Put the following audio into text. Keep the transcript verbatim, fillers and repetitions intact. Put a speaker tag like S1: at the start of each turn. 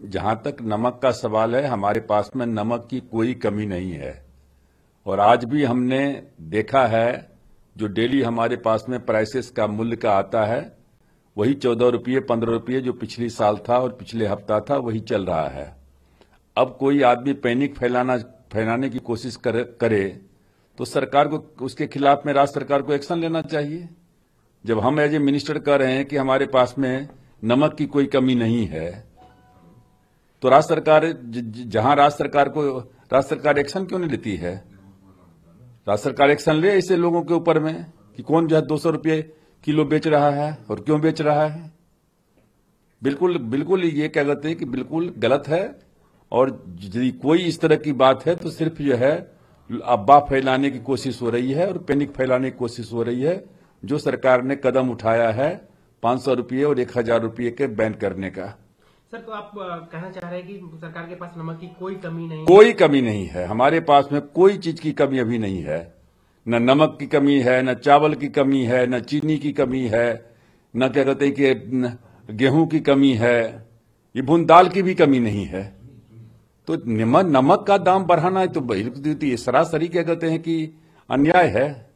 S1: जहां तक नमक का सवाल है, हमारे पास में नमक की कोई कमी नहीं है। और आज भी हमने देखा है, जो डेली हमारे पास में प्राइसेस का मूल्य का आता है, वही चौदह रुपये पंद्रह रुपये जो पिछली साल था और पिछले हफ्ता था, वही चल रहा है। अब कोई आदमी पैनिक फैलाना फैलाने की कोशिश करे, करे तो सरकार को उसके खिलाफ में राज्य सरकार को एक्शन लेना चाहिए। जब हम एज ए मिनिस्टर कह रहे हैं कि हमारे पास में नमक की कोई कमी नहीं है, तो राज्य सरकार जहां राज्य सरकार को राज्य सरकार एक्शन क्यों नहीं लेती है? राज्य सरकार एक्शन ले ऐसे लोगों के ऊपर में कि कौन जो है दो सौ रुपये किलो बेच रहा है और क्यों बेच रहा है। बिल्कुल बिल्कुल ये क्या कहते हैं कि बिल्कुल गलत है। और यदि कोई इस तरह की बात है तो सिर्फ जो है अफवाह फैलाने की कोशिश हो रही है और पैनिक फैलाने की कोशिश हो रही है। जो सरकार ने कदम उठाया है पांच सौ रुपये और एक हजार रुपये के बैन करने का।
S2: सर, तो आप कहना चाह रहे हैं कि सरकार के पास नमक की कोई कमी नहीं?
S1: कोई कमी नहीं है, हमारे पास में कोई चीज की कमी अभी नहीं है। न नमक की कमी है, न चावल की कमी है, न चीनी की कमी है, न क्या कहते हैं कि गेहूं की कमी है, ये भून दाल की भी कमी नहीं है। तो नमक नमक का दाम बढ़ाना है तो सरासरी क्या कहते हैं कि अन्याय है।